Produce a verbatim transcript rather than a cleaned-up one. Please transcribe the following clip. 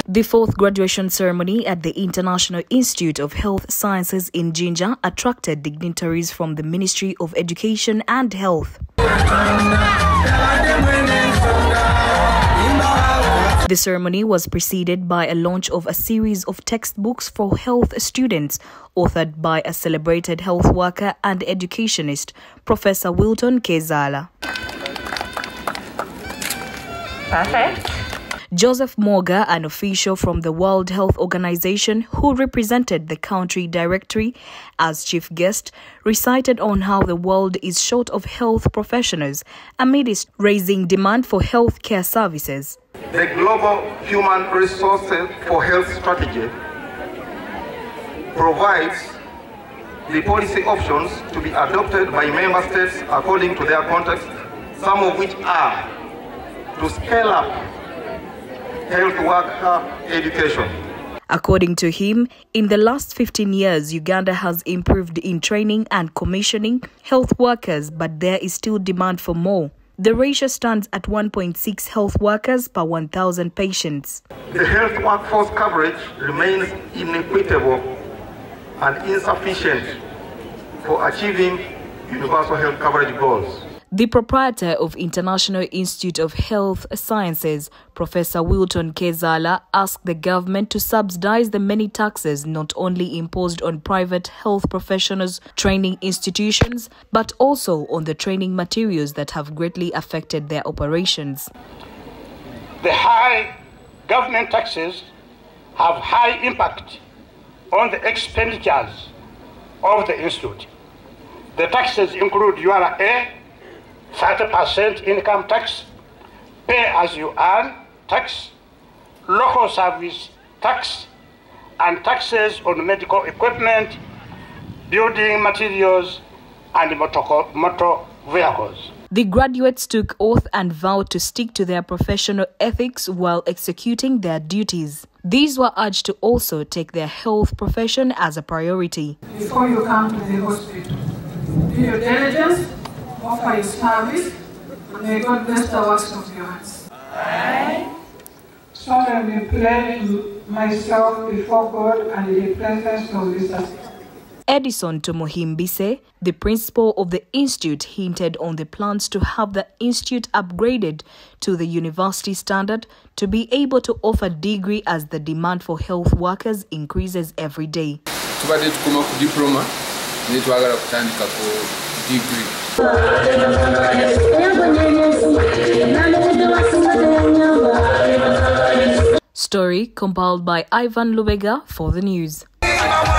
The fourth graduation ceremony at the International Institute of Health Sciences in Jinja attracted dignitaries from the Ministry of Education and Health. The ceremony was preceded by a launch of a series of textbooks for health students, authored by a celebrated health worker and educationist, Professor Wilton Kezala. Perfect. Joseph Morga, an official from the World Health Organization who represented the country directory as chief guest, recited on how the world is short of health professionals amidst raising demand for health care services. The Global Human Resources for Health Strategy provides the policy options to be adopted by member states according to their context, some of which are to scale up health worker education. According to him, in the last fifteen years, Uganda has improved in training and commissioning health workers, but there is still demand for more. The ratio stands at one point six health workers per one thousand patients. The health workforce coverage remains inequitable and insufficient for achieving universal health coverage goals. The proprietor of International Institute of Health Sciences, Professor Wilton Kezala, asked the government to subsidize the many taxes not only imposed on private health professionals' training institutions, but also on the training materials that have greatly affected their operations. The high government taxes have high impact on the expenditures of the institute. The taxes include U R A, thirty percent income tax, pay as you earn tax, local service tax, and taxes on medical equipment, building materials, and motor, motor vehicles. The graduates took oath and vowed to stick to their professional ethics while executing their duties. These were urged to also take their health profession as a priority. Before you come to the hospital, do your diligence, offer your service, and may God bless the works of your hands. I solemnly pledge myself before God and in the presence of this assembly. Edison Tomohimbise, the principal of the institute, hinted on the plans to have the institute upgraded to the university standard to be able to offer degree as the demand for health workers increases every day. diploma degree. Story compiled by Ivan Lubega for the news.